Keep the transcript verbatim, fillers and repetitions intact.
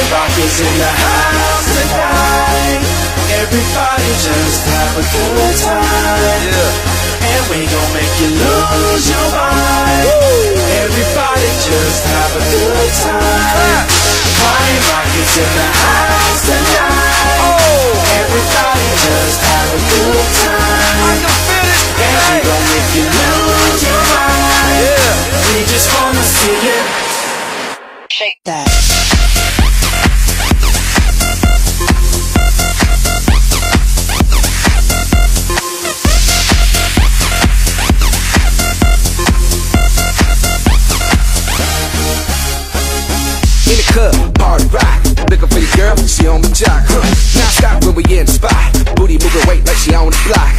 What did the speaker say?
Rockers in the house tonight. Everybody just have a good time. Yeah. And we gon' make you lose your mind. Woo. Everybody just have a good time. Party rockers in the house tonight. Oh. Everybody just have a good time. I can feel it. And we gon' make you lose your mind. Yeah. We just wanna see you shake that. In the club, party rock. Looking for your girl, she on the jock. Huh. Now stop when we in the spot. Booty moving weight like she on the block.